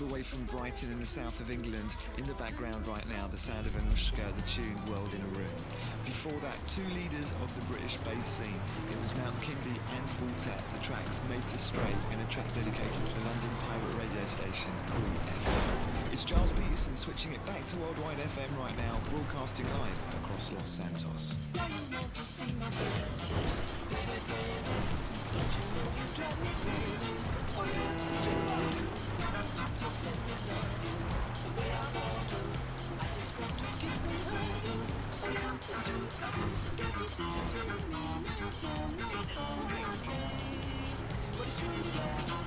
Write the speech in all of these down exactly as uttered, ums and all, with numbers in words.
the way from Brighton in the south of England. In the background right now, the sound of Anushka, the tune World in a Room. Before that, two leaders of the British bass scene. It was Mount Kingley and Full Tap, the tracks Made to Stray, and a track dedicated to the London pirate radio station, Cool F M. It's Giles Peterson switching it back to Worldwide F M right now, broadcasting live across Los Santos. Now you want to see my friends, baby, baby. Don't you know you drive me crazy? Oh, you're just wrong. Why don't you just let me love you the way I want to? I just want to kiss and hug you. Oh, yeah, it's true. Got to see it in me. No, no, no, no, okay. But it's really bad.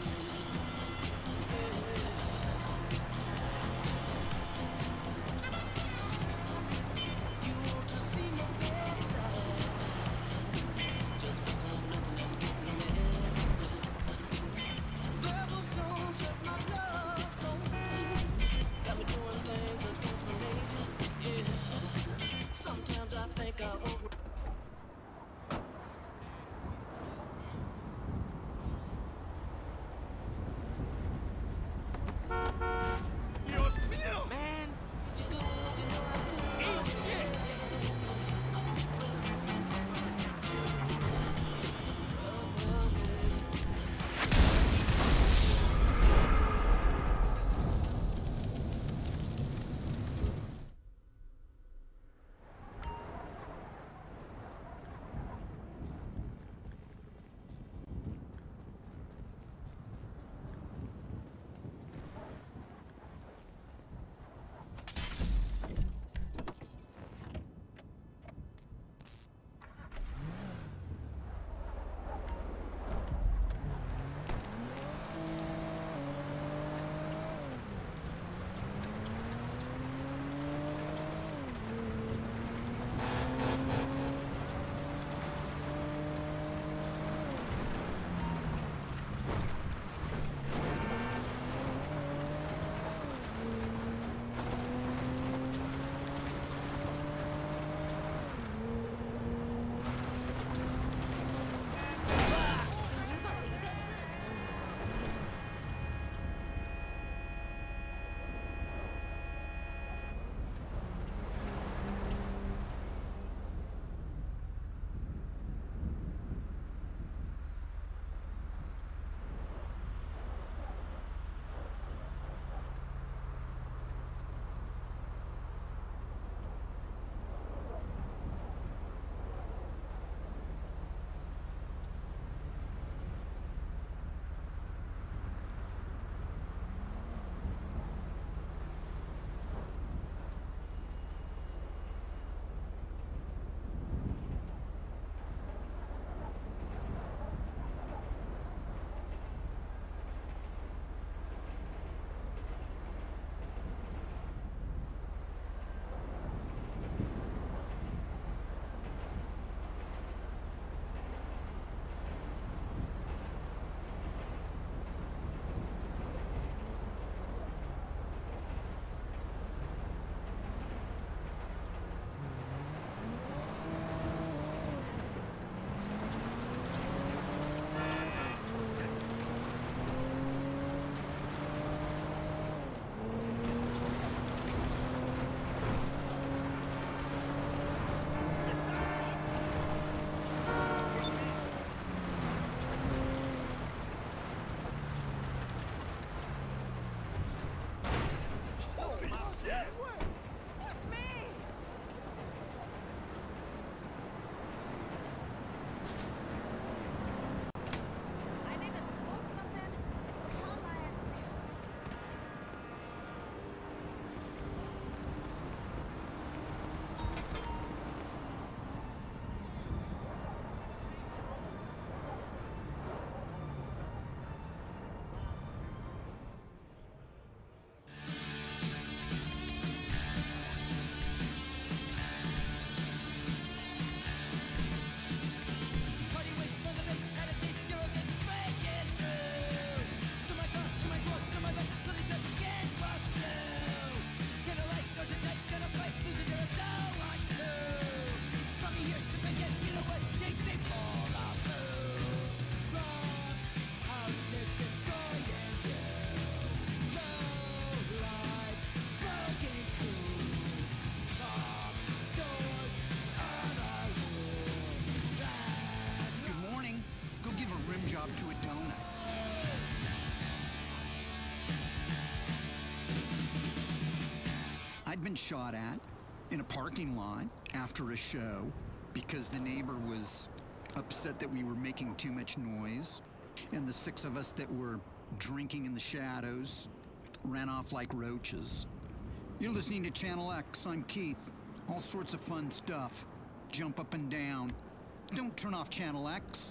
been shot at in a parking lot after a show because the neighbor was upset that we were making too much noise, and the six of us that were drinking in the shadows ran off like roaches. You're listening to Channel X. I'm Keith. All sorts of fun stuff. Jump up and down. Don't turn off Channel X.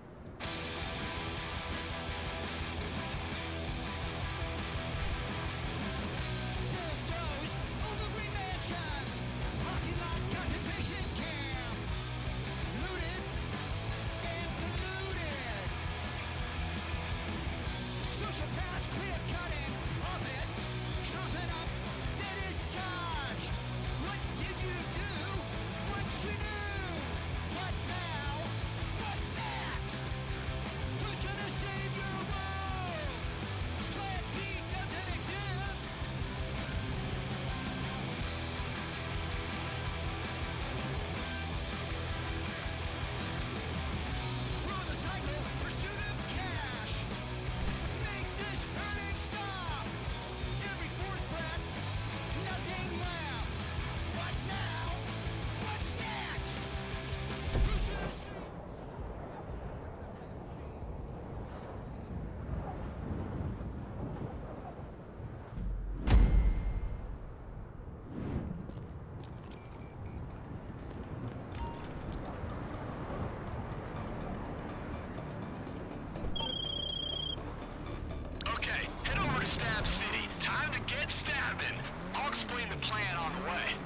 Stab City. Time to get stabbing. I'll explain the plan on the way.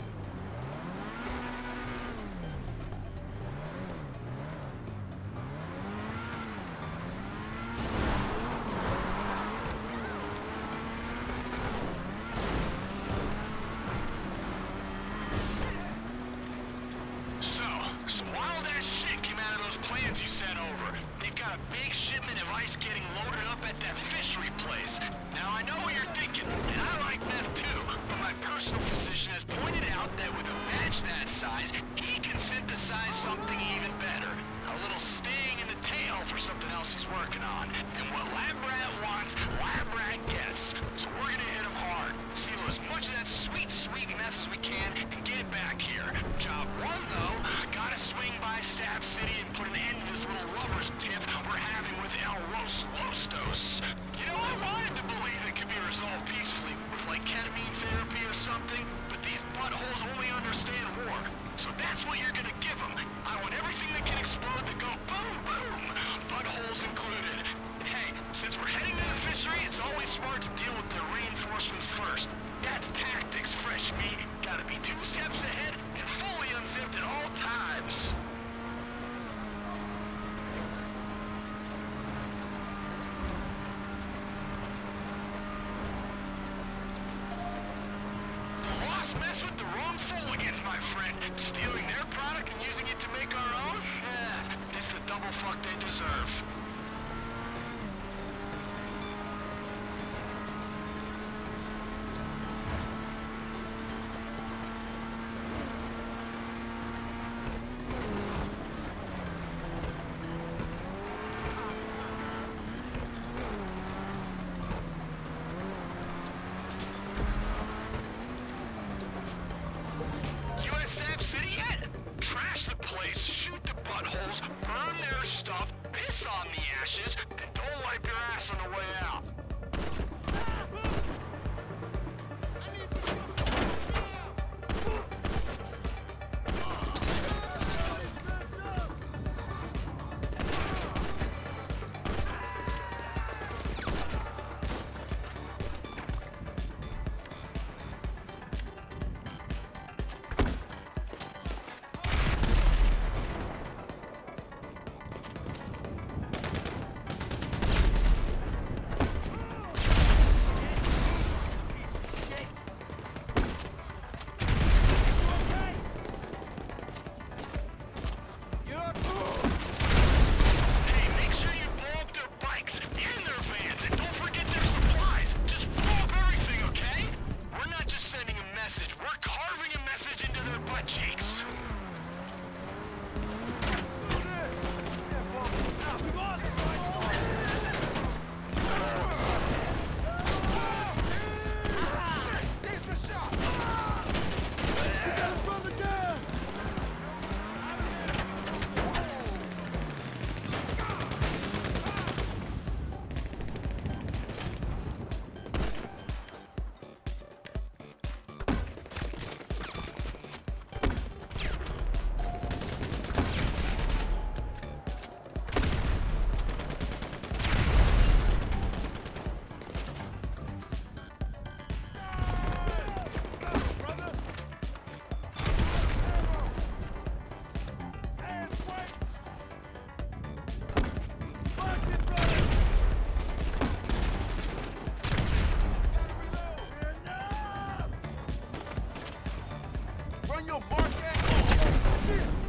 So, some wild-ass shit came out of those plans you sent over. They've got a big shipment of ice getting loaded up at that fishery place. Now, I know what you're thinking, and I like meth too, but my personal physician has pointed out that with a batch that size, he can synthesize something even better. A little sting in the tail for something else he's working on. And what Lab Rat wants, Lab Rat gets. So we're gonna hit him hard, steal as much of that sweet, sweet meth as we can, and get it back here. Job one, though, gotta swing by Stab City and put an end to this little lover's tiff we're having with El Los Lostos. You know, I wanted to believe it could be resolved peacefully with, like, ketamine therapy or something, but these buttholes only understand war. So that's what you're gonna give them. I want everything that can explode to go boom, boom, buttholes included. And hey, since we're heading to the fishery, it's always smart to deal with their reinforcements first. That's tactics, fresh meat. Gotta be two steps ahead and fully unzipped at all times. Mess with the wrong fooligans, my friend. Stealing their product and using it to make our own? Eh, it's the double fuck they deserve. Trash the place, shoot the buttholes, burn their stuff, piss on the on your mark, man. Oh, shit.